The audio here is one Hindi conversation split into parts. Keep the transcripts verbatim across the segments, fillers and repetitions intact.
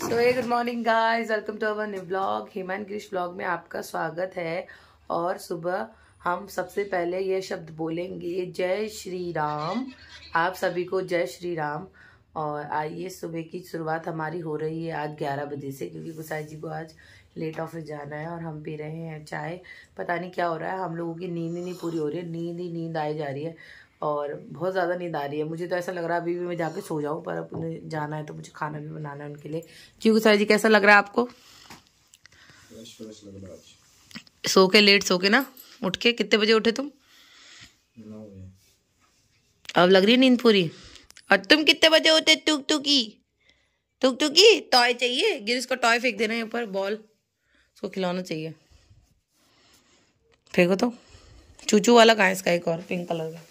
So hey good morning guys, welcome to our new blog. Heman Krish blog में आपका स्वागत है। और सुबह हम सबसे पहले ये शब्द बोलेंगे, जय श्री राम। आप सभी को जय श्री राम। और आइए, सुबह की शुरुआत हमारी हो रही है आज ग्यारह बजे से, क्योंकि गुसाई जी को आज लेट ऑफिस जाना है। और हम पी रहे हैं चाय। पता नहीं क्या हो रहा है, हम लोगों की नींद ही नहीं पूरी हो रही है, नींद ही नींद आई जा रही है और बहुत ज़्यादा नींद आ रही है। मुझे तो ऐसा लग रहा है अभी भी मैं जाके सो जाऊं, पर अब उन्हें जाना है तो मुझे खाना भी बनाना है उनके लिए। क्यों गुसाई जी, कैसा लग रहा है आपको? फ्रेश फ्रेश लग रहा है आज। सो के लेट सो के ना उठ के कितने बजे उठे तुम? नौ बजे। अब लग रही है नींद पूरी। और तुम कितने बजे उठे? टुक टुकी टुक टुकी टॉय चाहिए, गिरिश को टॉय फेंक देना है ऊपर, बॉल उसको खिलौना चाहिए। फेंको तो। चूचू वाला कहाँ है इसका? एक और पिंक कलर का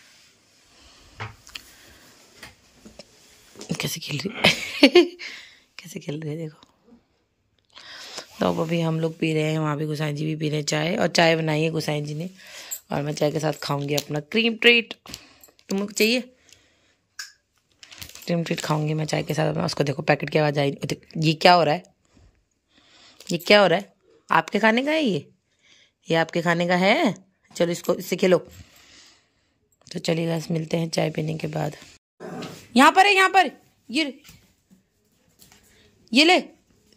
कैसे खेल रही है कैसे खेल रही है देखो। तो अब अभी हम लोग पी रहे हैं, वहाँ भी गुसाई जी भी पी रहे हैं चाय। और चाय बनाई है गुसाई जी ने, और मैं चाय के साथ खाऊंगी अपना क्रीम ट्रीट। तुमको चाहिए? क्रीम ट्रीट खाऊंगी मैं चाय के साथ। मैं उसको देखो, पैकेट की आवाज़ आई। ये क्या हो रहा है? ये क्या हो रहा है? आपके खाने का है ये? ये आपके खाने का है? चलो इसको, इससे खेलो। तो चलिए गाइस, मिलते हैं चाय पीने के बाद। यहाँ पर है, यहाँ पर ये ये ले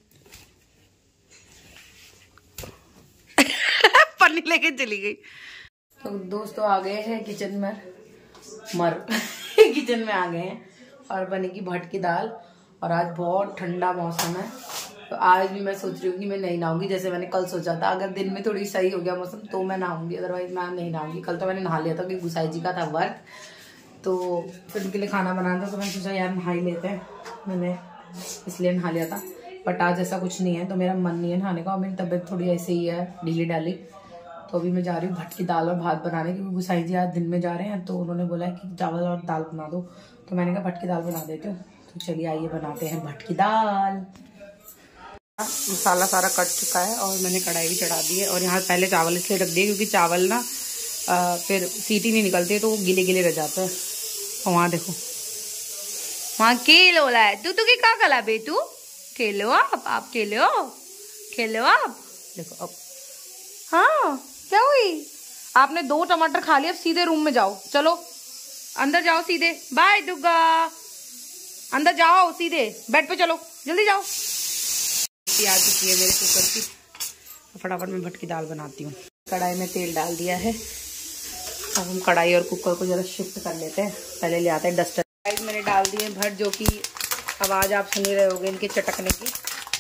पन्नी लेके चली गई। तो दोस्तों आ गए हैं किचन में, मर किचन में आ गए हैं और बनेगी भट की दाल। और आज बहुत ठंडा मौसम है, तो आज भी मैं सोच रही हूँ कि मैं नहीं नहाऊंगी, जैसे मैंने कल सोचा था। अगर दिन में थोड़ी सही हो गया मौसम तो मैं नहाऊंगी, अदरवाइज मैं नहीं नहाऊंगी। कल तो मैंने नहा लिया था क्योंकि गुसाई जी का था वर्क, तो फिर उनके लिए खाना बनाना था, तो मैंने सोचा यार नहा ही लेते हैं, मैंने इसलिए नहा लिया था। बट आज ऐसा कुछ नहीं है, तो मेरा मन नहीं है नहाने का और मेरी तबीयत थोड़ी ऐसे ही है, ढीली डाली। तो अभी मैं जा रही हूँ भट की दाल और भात बनाने, क्योंकि गुसाई जी आज दिन में जा रहे हैं, तो उन्होंने बोला है कि चावल और दाल बना दो। तो मैंने कहा भट की दाल बना देती हूँ। तो चलिए आइए बनाते हैं भट की दाल। मसाला सारा कट चुका है और मैंने कढ़ाई भी चढ़ा दी है। और यहाँ पहले चावल इसलिए रख दिए क्योंकि चावल ना आ, फिर सीटी नहीं निकलती है, तो वो गीले गीले रह जाते हैं। और वहाँ देखो, वहाँ खेल हो रहा है। तू तू की का कला बेटू? खेलो आप आप खेलो खेलो आप। देखो अब, हाँ क्या हुई? आपने दो टमाटर खा लिए, अब सीधे रूम में जाओ। चलो अंदर जाओ सीधे। बाय दुर्गा, अंदर जाओ सीधे, बेड पे चलो, जल्दी जाओ। आ चुकी है मेरे कुकर की, फटाफट मैं भट की दाल बनाती हूँ। कढ़ाई में तेल डाल दिया है। अब हम कढ़ाई और कुकर को जरा शिफ्ट कर लेते हैं। पहले ले आते हैं डस्टर। कढ़ाई मैंने डाल दिए भट, जो कि आवाज़ आप सुन ही रहे होगे इनके चटकने की।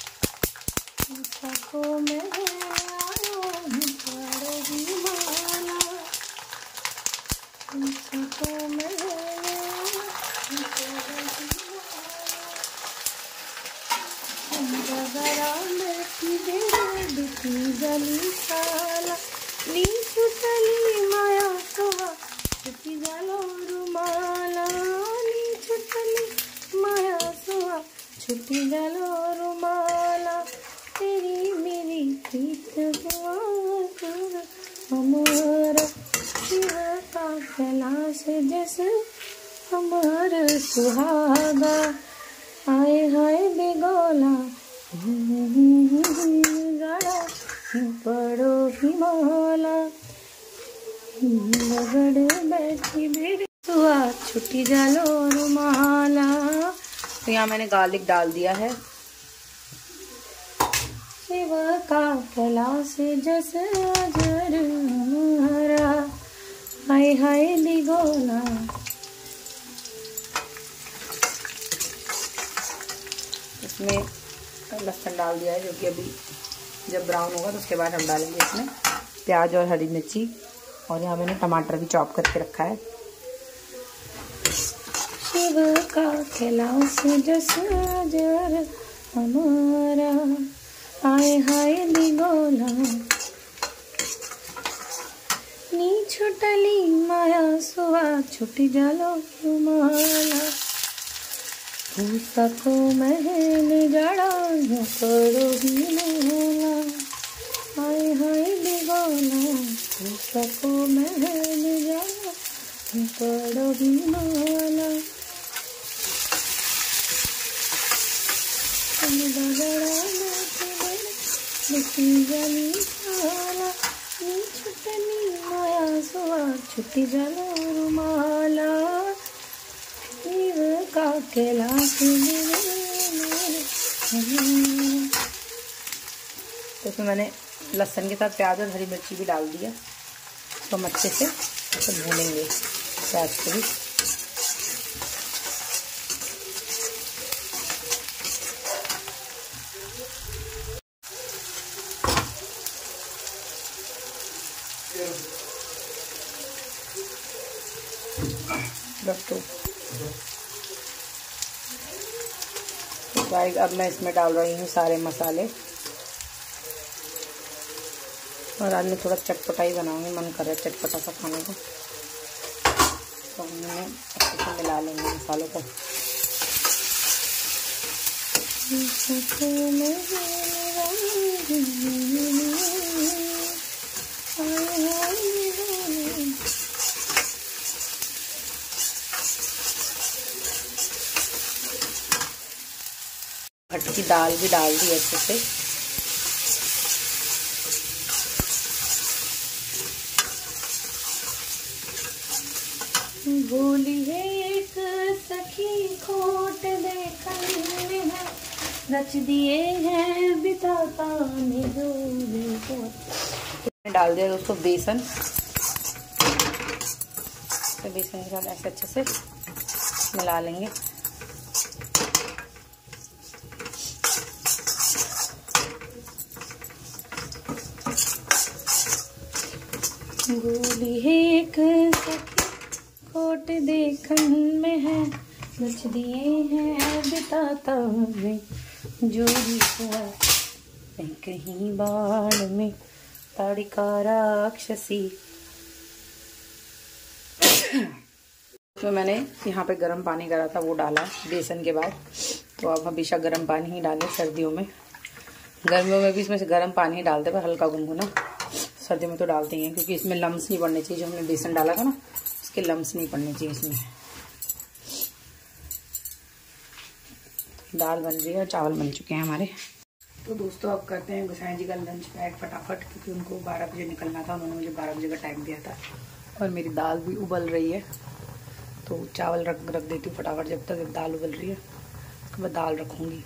छुट्टी जालो रुमाला, तेरी मेरी प्रीत हमारा का कैलाश जैसे हमारा सुहागा। हाय हाय बेगोला पड़ो हिमाला, लगड़ बैठी मेरी सुहा छुट्टी जालो रुमाला। तो यहाँ मैंने गार्लिक डाल दिया है। शिवा का कैलाश जैसे अजर हमारा, हाय हाय दिगोला। इसमें लहसुन डाल दिया है, जो कि अभी जब ब्राउन होगा तो उसके बाद हम डालेंगे इसमें प्याज और हरी मिर्ची। और यहाँ मैंने टमाटर भी चॉप करके रखा है। शिव का कैलाश जैसे अजर हमारा, हाय हाय दिगोला। नी छुटली माया सुआ छुटी जालो रुमाला, सको महल जड़ा करो ही मोला, हाय हाय दिगोला। सको महल जड़ा करो ही मोला। छुट्टी जालो रुमाला का केला तो इसमें मैंने लहसुन के साथ प्याज और हरी मिर्ची भी डाल दिया। तो हम अच्छे से तो भूनेंगे प्याज को भी। गाइस अब मैं इसमें डाल रही हूँ सारे मसाले और आज मैं थोड़ा चटपटा ही बनाऊंगी, मन कर रहा है चटपटा सा खाने को। तो हमने अच्छे से मिला लेंगे मसालों को। भट की दाल भी डाल दी अच्छे से। भूली है एक सखी खोट देखन में है, रच दिए हैं बिताता में जो। डाल दिया दोस्तों बेसन। तो बेसन के साथ ऐसे अच्छे से मिला लेंगे। भूली है एक कोट देखन में है, रच दिए हैं बिताता में जोड़ी हुआ कहीं बाढ़ में ताड़िका राक्षसी। तो मैंने यहाँ पे गर्म पानी करा था वो डाला बेसन के बाद। तो आप हमेशा गर्म पानी ही डालें सर्दियों में। गर्मियों में भी इसमें से गर्म पानी ही डालते पर हल्का गुनगुना। सर्दियों में तो डालते ही हैं क्योंकि इसमें लम्स नहीं पड़ने चाहिए। जो हमने बेसन डाला था ना इसके लम्स नहीं पड़ने चाहिए इसमें। दाल बन रही है और चावल बन चुके हैं हमारे। तो दोस्तों अब करते हैं गोसाई जी का लंच पैक फटाफट, क्योंकि उनको बारह बजे निकलना था। उन्होंने मुझे बारह बजे का टाइम दिया था। और मेरी दाल भी उबल रही है तो चावल रख रख देती हूँ फटाफट। जब तक दाल उबल रही है उसके बाद दाल रखूँगी।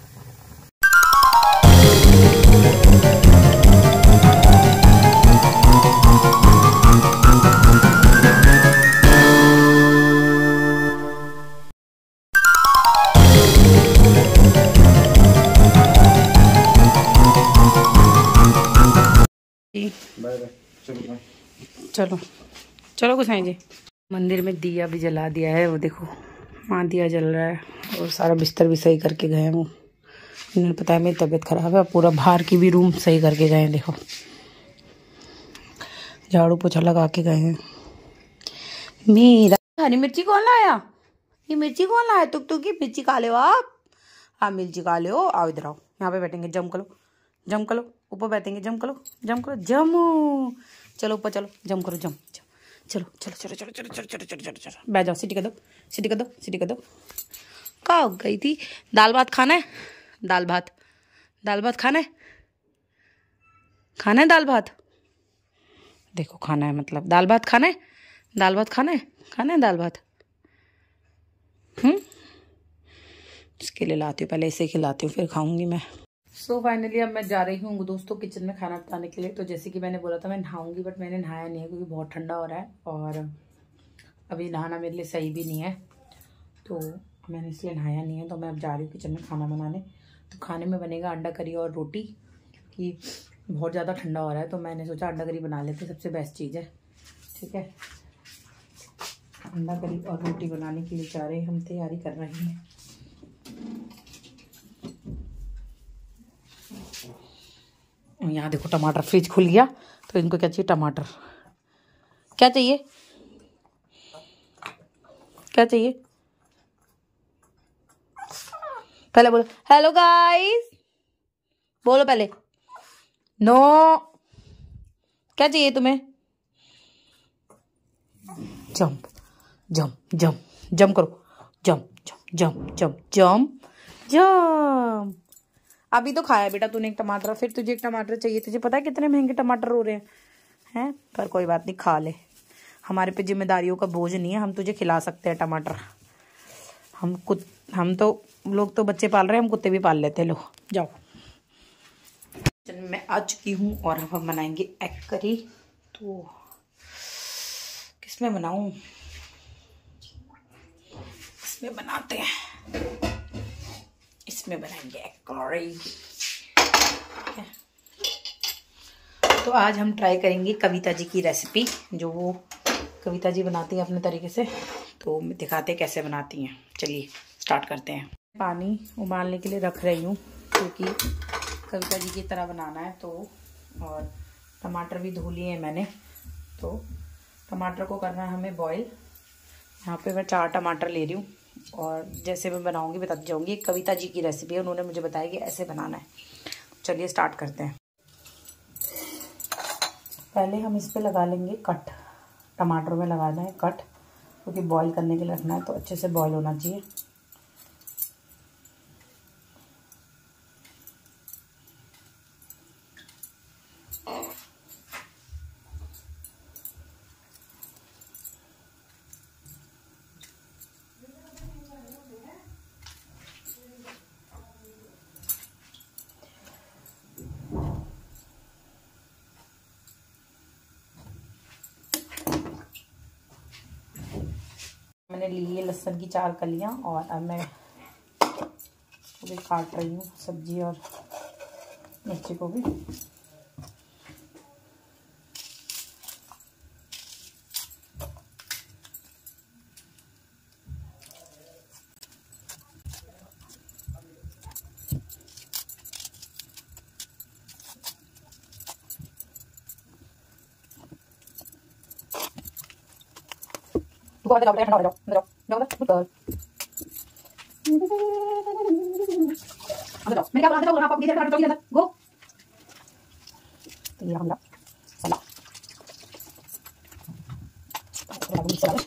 चलो चलो गोसाई जी। मंदिर में दिया भी जला दिया है, वो देखो वहाँ दिया जल रहा है। और सारा बिस्तर भी सही करके गए हैं वो। इन्हें पता है मेरी तबीयत खराब है। पूरा बाहर की भी रूम सही करके गए हैं। देखो झाड़ू पोछा लगा के गए हैं। मेरा हरी मिर्ची कौन लाया? ये मिर्ची कौन लाया? तुक तुक की मिर्ची खा लो आप। आप मिर्ची खा लो। आओ इधर आओ, यहाँ पे बैठेंगे। जम करो जम करो, ऊपर बैठेंगे। जम करो जम करो जमो। चलो ऊपर चलो, जम करो जम। चलो चलो चलो चलो चलो चलो चलो चलो चलो चलो बैठ जाओ। सीटी कर दो सीटी कर दो सीटी कर दो। कहाँ हो गई थी? दाल भात खाना है? दाल भात दाल भात खाना है? खाना है दाल भात? देखो खाना है मतलब दाल भात खाना है। दाल भात खाना है खाना है दाल भात। हम्म इसके लिए लाती हूँ, पहले इसे खिलाती हूँ फिर खाऊंगी मैं। सो so, फाइनली अब मैं जा रही हूँ दोस्तों किचन में खाना बनाने के लिए। तो जैसे कि मैंने बोला था मैं नहाऊंगी, बट मैंने नहाया नहीं है क्योंकि बहुत ठंडा हो रहा है और अभी नहाना मेरे लिए सही भी नहीं है। तो मैंने इसलिए नहाया नहीं है। तो मैं अब जा रही हूँ किचन में खाना बनाने। तो खाने में बनेगा अंडा करी और रोटी, क्योंकि बहुत ज़्यादा ठंडा हो रहा है। तो मैंने सोचा अंडा करी बना लेते, सबसे बेस्ट चीज़ है। ठीक है, अंडा करी और रोटी बनाने के लिए जा रहे हैं हम, तैयारी कर रहे हैं। यहाँ देखो टमाटर, फ्रिज खुल गया तो इनको क्या चाहिए? टमाटर। क्या चाहिए? क्या चाहिए? पहले बोलो हेलो गाइस, बोलो पहले। नो, क्या चाहिए तुम्हें? जंप जंप जंप जंप करो। Jump jump jump jump jump jump अभी तो खाया बेटा तूने एक टमाटर, फिर तुझे एक टमाटर चाहिए। तुझे पता है कितने महंगे टमाटर हो रहे हैं हैं पर कोई बात नहीं, खा ले। हमारे पे जिम्मेदारियों का बोझ नहीं है, हम तुझे खिला सकते हैं टमाटर। हम कुछ हम तो लोग तो बच्चे पाल रहे हैं, हम कुत्ते भी पाल लेते हैं। लो जाओ। मैं आ चुकी हूँ और हम बनाएंगे एग करी। तो किसमें बनाऊं? इसमें बनाते हैं, इसमें बनाएंगे एग करी। तो आज हम ट्राई करेंगे कविता जी की रेसिपी, जो वो कविता जी बनाती हैं अपने तरीके से। तो दिखाते हैं कैसे बनाती हैं। चलिए स्टार्ट करते हैं। पानी उबालने के लिए रख रही हूँ क्योंकि कविता जी की तरह बनाना है। तो और टमाटर भी धो लिए हैं मैंने। तो टमाटर को करना है हमें बॉईल। यहाँ पे मैं चार टमाटर ले रही हूँ और जैसे मैं बनाऊँगी बताती जाऊँगी। कविता जी की रेसिपी है, उन्होंने मुझे बताया कि ऐसे बनाना है। चलिए स्टार्ट करते हैं। पहले हम इस पे लगा लेंगे कट। टमाटर में लगाना है कट क्योंकि बॉईल करने के लिए रखना है, तो अच्छे से बॉईल होना चाहिए। मैंने ली है लहसुन की चार कलियां और अब मैं इसको भी काट रही हूँ, सब्जी और मिर्ची को भी। ठंडा हो जाओ, जाओ जाओ जाओ जाओ। अंदर जाओ, मैं क्या बोला था? आप इधर खड़े हो, गो। तो ये हम सलाद सब मिक्स कर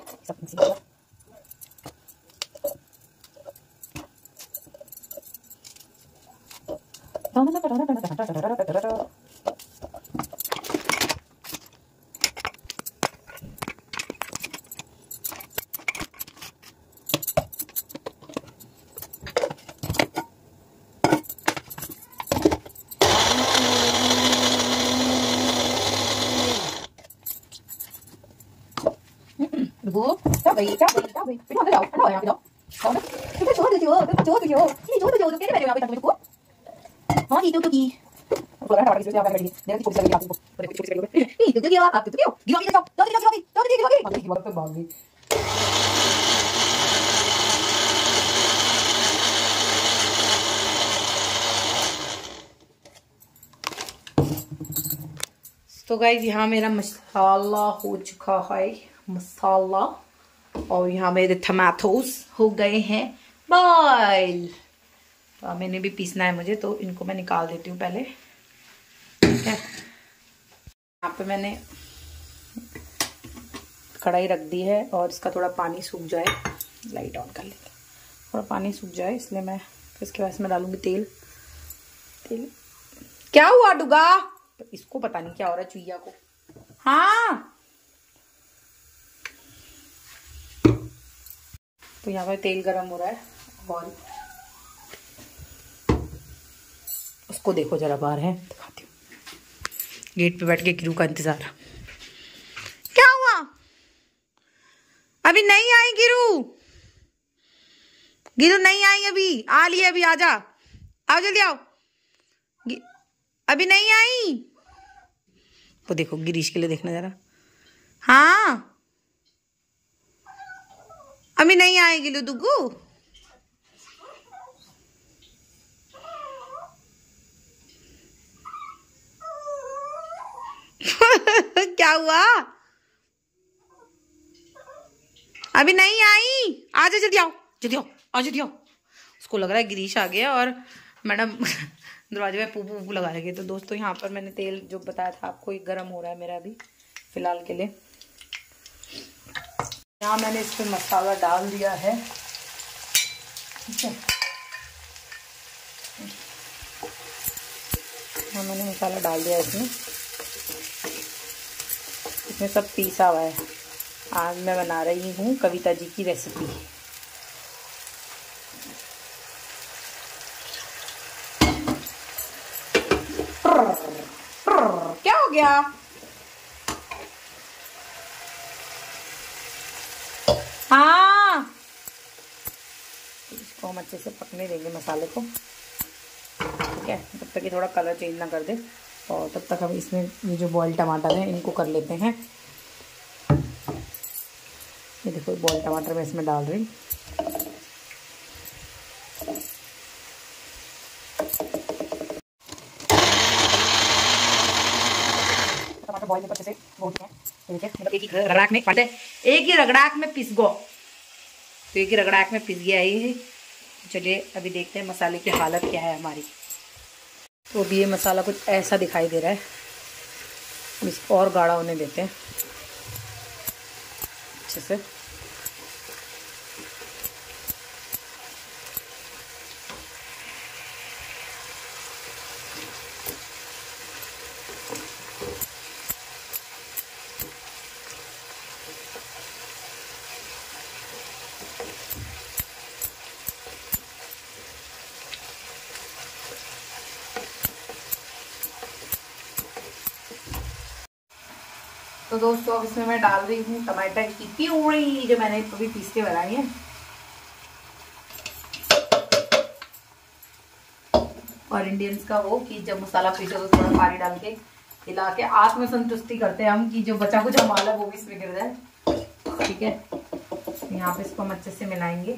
वो क्या भाई क्या भाई क्या भाई बेटा अंदर जाओ, ठंडा हो यहाँ पे जाओ जाओ ना। तो छोड़ दो छोड़ दो छोड़ दो ये छोड़ दो कैसे बैठे हो यहाँ पे तुम को? हां ये तो तो की वो लगा हमारे किसी यहाँ पे बैठी मेरा की छोटी सी लगी आपको पर कुछ छोटी सी लगी ये तो क्या आप तो क्यों गिरो गिरो जाओ जाओ जाओ जाओ जाओ जाओ जाओ भाग गई। तो गाइस यहाँ मेरा मसाला हो चुका है, मसाला। और यहाँ मेरे टमाटोस हो गए हैं बॉईल। तो मैंने भी पीसना है मुझे, तो इनको मैं निकाल देती हूँ पहले। ठीक है, यहाँ पे मैंने कढ़ाई रख दी है और इसका थोड़ा पानी सूख जाए। लाइट ऑन कर लेते, थोड़ा पानी सूख जाए इसलिए मैं इसके बाद इसमें डालूंगी तेल। तेल क्या हुआ डुगा? इसको पता नहीं क्या हो रहा है चुईया को। हाँ तो यहाँ पर तेल गरम हो रहा है और उसको देखो जरा बाहर है, दिखाती हूँ। गेट पे बैठ के गिरू का इंतजार। क्या हुआ? अभी नहीं आई गिरू? गिरू नहीं आई अभी? आ लिए अभी, आजा आओ जल्दी आओ। अभी नहीं आई वो देखो, गिरीश के लिए देखना जरा। हाँ अभी नहीं आएगी लो दुगू। क्या हुआ? अभी नहीं आई, आजा जल्दी आओ जल्दी आओ आ जल्दी आओ। उसको लग रहा है गिरीश आ गया और मैडम दरवाजे में पू पू लगा लगे। तो दोस्तों यहाँ पर मैंने तेल जो बताया था आपको, ये गर्म हो रहा है मेरा अभी फिलहाल के लिए। यहाँ मैंने इस पर मसाला डाल दिया है। ठीक है, हाँ, मैंने मसाला डाल दिया इसमें। इसमें सब पीसा हुआ है। आज मैं बना रही हूँ कविता जी की रेसिपी। क्या हो गया? हाँ, इसको हम अच्छे से पकने देंगे मसाले को, ठीक है, तब तक ये थोड़ा कलर चेंज ना कर दे। और तब तक हम इसमें ये जो बॉयल टमाटर हैं इनको कर लेते हैं। ये देखो बॉयल टमाटर मैं इसमें डाल रही। टमाटर बॉयल अच्छे से हो गए हैं। देखिए मतलब एक ही रगड़ाक में पड़ते एक ही रगड़ाक में पिस गो तो एक ही रगड़ाक में पिस गया ये। चलिए अभी देखते हैं मसाले की हालत क्या है हमारी। तो अभी ये मसाला कुछ ऐसा दिखाई दे रहा है, हम इसको और गाढ़ा होने देते हैं अच्छे से। तो दोस्तों अब इसमें मैं डाल रही हूँ टमाटर की प्यूरी जो मैंने अभी पीस के बनाई है। और इंडियंस का वो कि जब मसाला पीसो तो थोड़ा पानी डाल के हिला के आत्मसंतुष्टि करते हैं हम कि जो बचा कुछ हमारा वो भी इसमें गिर जाए, ठीक है। यहाँ पे इसको हम अच्छे से मिलाएंगे।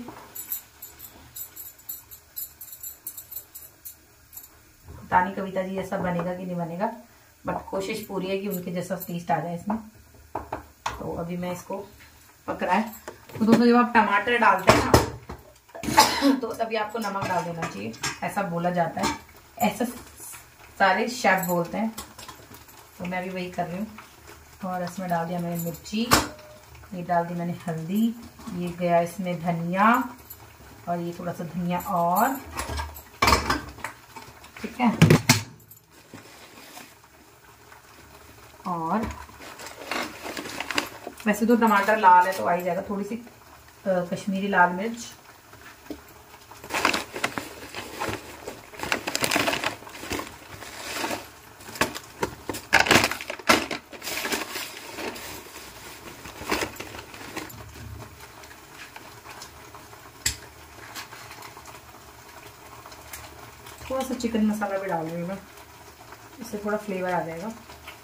पता नहीं कविता जी ऐसा बनेगा कि नहीं बनेगा, बट कोशिश पूरी है कि उनके जैसा टेस्ट आ जाए इसमें। तो अभी मैं इसको पक रहा है। तो दोस्तों जब आप टमाटर डालते हैं ना तो तभी आपको नमक डाल देना चाहिए, ऐसा बोला जाता है, ऐसा सारे शेफ बोलते हैं। तो मैं भी वही कर रही हूँ। और इसमें डाल दिया मैंने मिर्ची, ये डाल दी मैंने हल्दी, ये गया इसमें धनिया, और ये थोड़ा सा धनिया और, ठीक है। और वैसे तो टमाटर लाल है तो आ ही जाएगा, थोड़ी सी कश्मीरी लाल मिर्च, थोड़ा सा चिकन मसाला भी डाल रही हूँ मैं, इससे थोड़ा फ्लेवर आ जाएगा।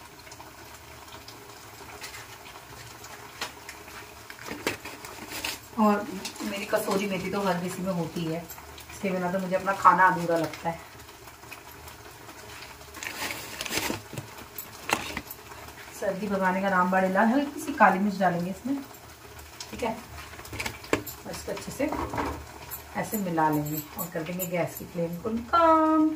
और मेरी कसूरी मेथी तो हर किसी में होती है, इसके बिना तो मुझे अपना खाना अधूरा लगता है। सर्दी भगाने का रामबाण इलाज। हल्की सी काली मिर्च डालेंगे इसमें, ठीक है। और इसको अच्छे से ऐसे मिला लेंगे और कर देंगे गैस की फ्लेम को कम।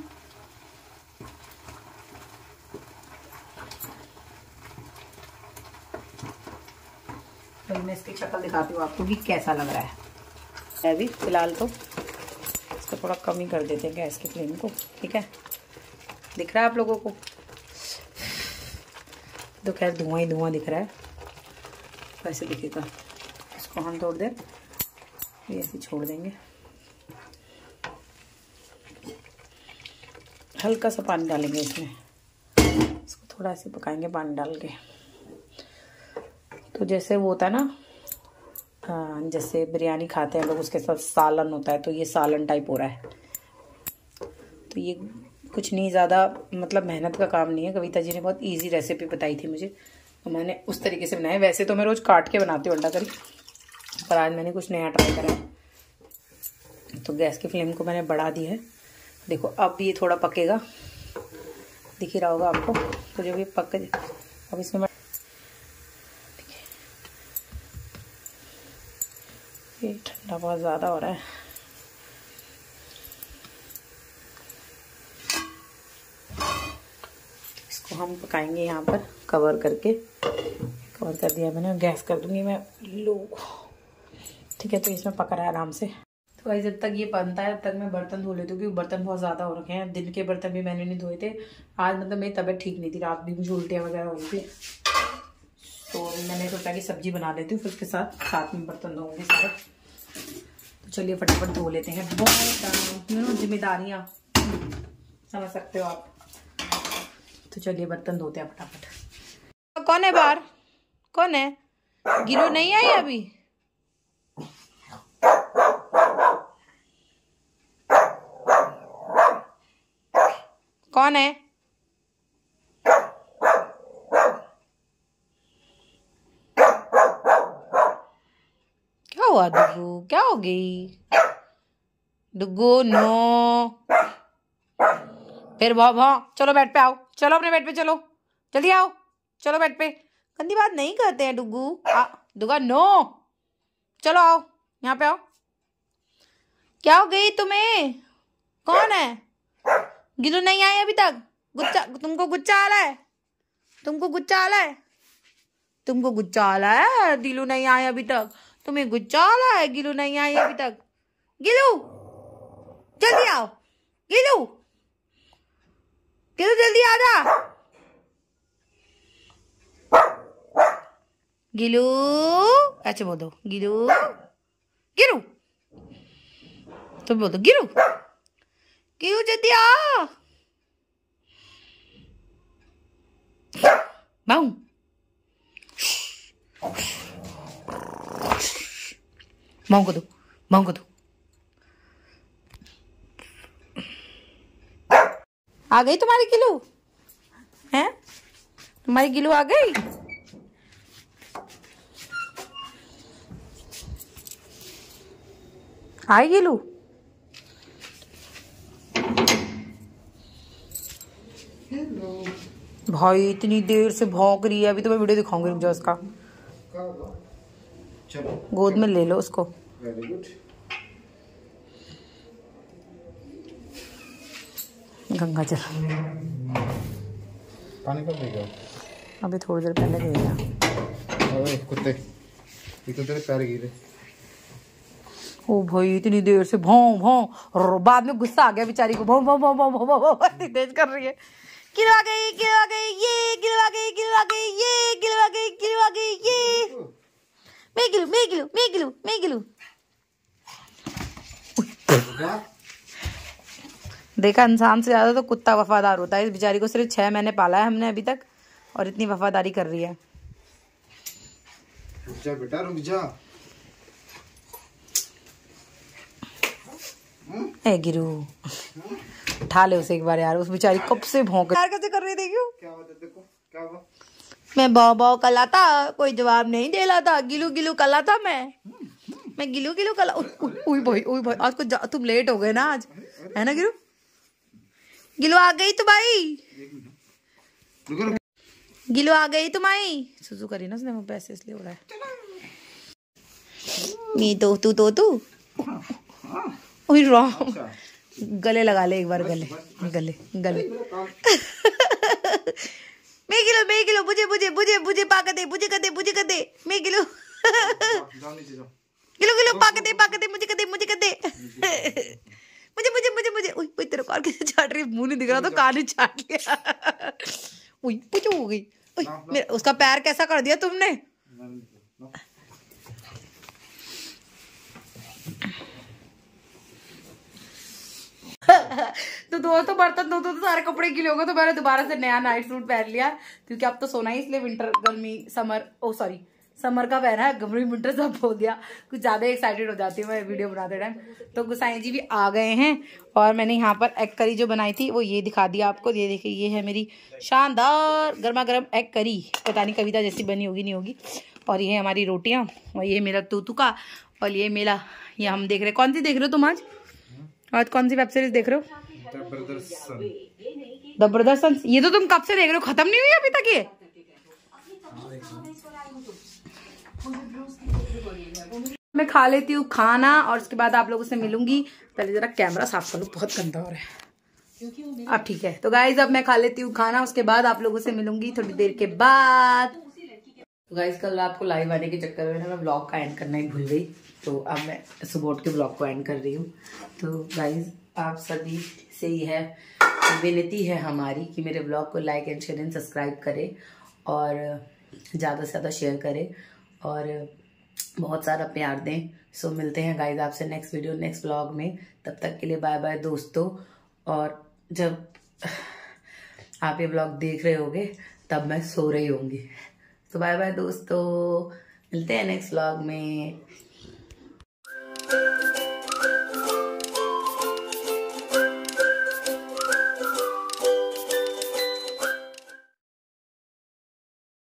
तो मैं इसकी शक्ल दिखाती हूँ आपको कि कैसा लग रहा है। अभी फिलहाल तो इसको थोड़ा कम ही कर देते हैं गैस की फ्लेम को, ठीक है। दिख रहा है आप लोगों को? तो खैर धुआं ही धुआं दिख रहा है, वैसे दिखेगा। इसको हम तोड़ दें, ये ऐसे छोड़ देंगे। हल्का सा पानी डालेंगे इसमें, इसको थोड़ा ऐसे पकाएंगे पानी डाल के। तो जैसे वो होता है ना, जैसे बिरयानी खाते हैं लोग उसके साथ सालन होता है, तो ये सालन टाइप हो रहा है। तो ये कुछ नहीं ज़्यादा मतलब मेहनत का काम नहीं है। कविता जी ने बहुत इजी रेसिपी बताई थी मुझे, तो मैंने उस तरीके से बनाया। वैसे तो मैं रोज़ काट के बनाती हूँ अंडा करी, पर आज मैंने कुछ नया ट्राई करा है। तो गैस की फ्लेम को मैंने बढ़ा दी है। देखो अब ये थोड़ा पकेगा, दिख ही रहा होगा आपको। तो जब ये पक, अब इसमें ये ठंडा बहुत ज़्यादा हो रहा है। इसको हम पकाएंगे यहाँ पर कवर करके। कवर कर दिया मैंने, गैस कर दूंगी मैं लो, ठीक है। तो इसमें पक रहा है आराम से। तो भाई जब तक ये बनता है तब तक मैं बर्तन धो लेती हूँ, क्योंकि बर्तन बहुत ज़्यादा हो रखे हैं। दिन के बर्तन भी मैंने नहीं धोए थे आज, मतलब मेरी तबीयत ठीक नहीं थी, रात भी मुझे उल्टियाँ वगैरह हो रही थी। तो मैंने सोचा कि सब्जी बना लेती हूँ, फिर उसके साथ साथ में बर्तन धोऊंगी सारे। तो चलिए फटाफट धो लेते हैं। बहुत जिम्मेदारियाँ समझ सकते हो आप। तो चलिए बर्तन धोते हैं फटाफट। कौन है बाहर? कौन है? गिरो नहीं आई अभी? कौन है? क्या हुआ डुगू? क्या हो गई डुगू? नो फिर भाव भाव। चलो बेड पे आओ, चलो अपने बेड पे चलो, जल्दी आओ, चलो बेड पे। गंदी बात नहीं करते हैं डुगू। डुगा नो, चलो आओ यहाँ पे आओ। क्या हो गई तुम्हें? कौन है? गिलू नहीं आई अभी तक? गुच्चा, तुमको गुच्चा आला है? तुमको गुच्चा आला है? तुमको गुच्चा आला है? गिलू नहीं आई अभी तक? तुम्हें गुच्चा आला है? गिलू नहीं आई अभी तक? गिलू जल्दी आओ, गिलू गिलू जल्दी आ जा। गिलू ऐसे बोल दो, गिलू गिरू। तुम बोल दो गिरू, गिरू जल्दी आ। माऊ माऊ को दो, माऊ को दो। आ गई तुम्हारी गिलू? हैं? तुम्हारी गिलू आ गई? आई गिलू? भाई इतनी देर से भौंक रही है। अभी तो मैं वीडियो दिखाऊंगी, रुक जाओ उसका। गोद में ले लो उसको। Very good. गंगा जल पानी कब देगा? अभी थोड़ी देर पहले देगा। अरे कुत्ते, ये तो तेरे पैर गिरे। ओ भाई इतनी देर से भौं भौं, बाद में गुस्सा आ गया बेचारी को। भौं भौं भौं भौं भौं भौं तेज कर रही है। गिलवा गई, गिलवा गई, ये गिलवा गई, गिलवा गई, ये गिलवा गई, गिलवा गई, ये मैं गिलू, मैं गिलू, मैं गिलू, मैं गिलू। देखा, इंसान से ज्यादा तो कुत्ता वफादार होता है। इस बेचारी को सिर्फ छह महीने पाला है हमने अभी तक, और इतनी वफादारी कर रही है। रुक जा बेटा, रुक जा। ए गिरू, उठा ले उसे एक बार यार। उस बेचारी कब से भौंक यार, कैसे कर रही थी? क्यों? क्या हुआ? देखो क्या हुआ। मैं बाव बाव कला था, कोई जवाब नहीं दे रहा था। गिलू गिलू कला था मैं मैं गिलू गिलू कला। उई भाई, उई भाई, आज को तुम लेट हो गए ना आज, है ना गिलू? गिलू आ गई तुम्हारी? गिलू आ गई तुम्हारी? सुसु करी ना उसने, वो पैसे इसलिए हो रहा है। मी तो तू तो तू ओए राम, गले लगा ले एक बार, गले गले गले। मैं गिलो, मैं गिलो, मुझे मुझे मुझे मुझे पाक दे, मुझे कर दे, मुझे कर दे। मैं गिलो, गिलो गिलो, पाक दे, पाक दे, मुझे कर दे, मुझे कर दे। मुझे मुझे मुझे मुझे ओए ओए, तेरे कान कैसे चाट रही? मुंह नहीं दिख रहा तो कान ही चाट लिया। ओए कुछ हो गई। ओए मेरा उसका पैर कैसा कर दिया तुमने? तो दोस्तों बर्तन धो तो सारे कपड़े गीले हो गए, तो मैंने दोबारा से नया नाइट सूट पहन लिया, क्योंकि अब तो सोना ही, इसलिए विंटर गर्मी समर ओ सॉरी समर का पहना है, गर्मी विंटर सब हो गया। कुछ ज्यादा एक्साइटेड हो जाती हूँ मैं वीडियो बनाते टाइम। तो गुसाई जी भी आ गए हैं, और मैंने यहाँ पर एग करी जो बनाई थी वो ये दिखा दिया आपको। ये देखिए, ये है मेरी शानदार गर्मा गर्म एग करी, पता नहीं कविता जैसी बनी होगी नहीं होगी। और ये है हमारी रोटियां, और ये मेरा तूतू का, और ये मेरा, ये हम देख रहे। कौन सी देख रहे हो तुम आज? आज कौन सी वेब सीरीज देख रहे हो? The brothers. ये तो तुम कब से देख रहे हो, खत्म नहीं हुई अभी तक ये? मैं खा लेती हूँ खाना, और उसके बाद आप लोगों से मिलूंगी। पहले जरा कैमरा साफ कर लो, बहुत गंदा हो रहा है। अब ठीक है। तो गाइज अब मैं खा लेती हूँ खाना, उसके बाद आप लोगों से मिलूंगी थोड़ी देर के बाद। तो गाइस कल रात को लाइव आने के चक्कर में ना मैं ब्लॉग का एंड करना ही भूल गई, तो अब मैं सुबह उठ के ब्लॉग को एंड कर रही हूँ। तो गाइस आप सभी से ही है विनती है हमारी कि मेरे ब्लॉग को like and share and subscribe करें और ज़्यादा से ज़्यादा शेयर करें और बहुत सारा प्यार दें। सो मिलते हैं गाइस आपसे नेक्स्ट वीडियो नेक्स्ट ब्लॉग में। तब तक के लिए बाय बाय दोस्तों। और जब आप ये ब्लॉग देख रहे होगे तब मैं सो रही होंगी। तो बाय बाय दोस्तों, मिलते हैं नेक्स्ट व्लॉग में।